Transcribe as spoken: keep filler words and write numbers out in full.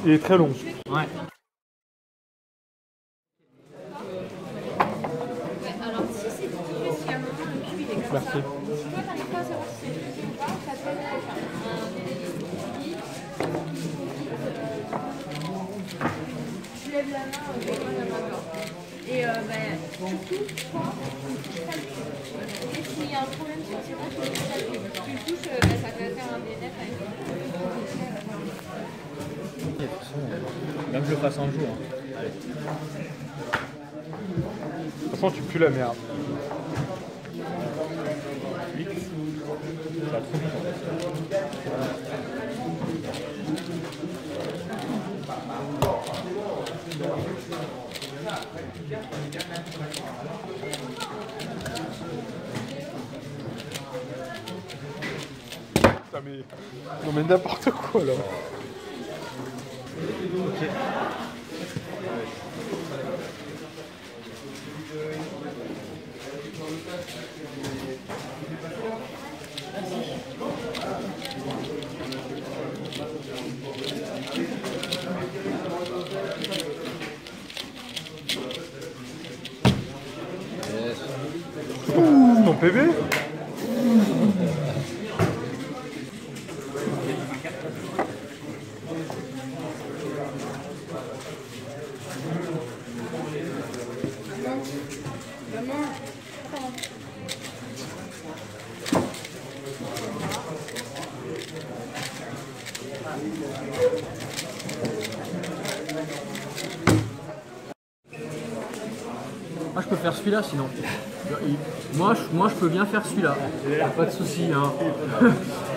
Il est très long. Ouais. Alors si c'est difficile, s'il y a un moment le cul il est comme Merci. ça. Si toi t'arrives pas à savoir si c'est difficile ou pas, ça peut être tu lèves la main, tu lèves la main encore. Et euh, ben, surtout, toi, tu calcules. Et s'il y a un problème sur ce match, tu calcules. Tu le touches, euh, ben, ça peut faire un D N F avec toi. De toute façon, même que je le fasse un jour. Hein. Allez. De toute façon, tu pues la merde. huit. Ça va trop vite en fait. Putain, mais... Non mais n'importe quoi là. Ok. Ouh, mon P V. Moi je peux faire celui-là sinon. Moi je, moi je peux bien faire celui-là. Pas de soucis. Hein.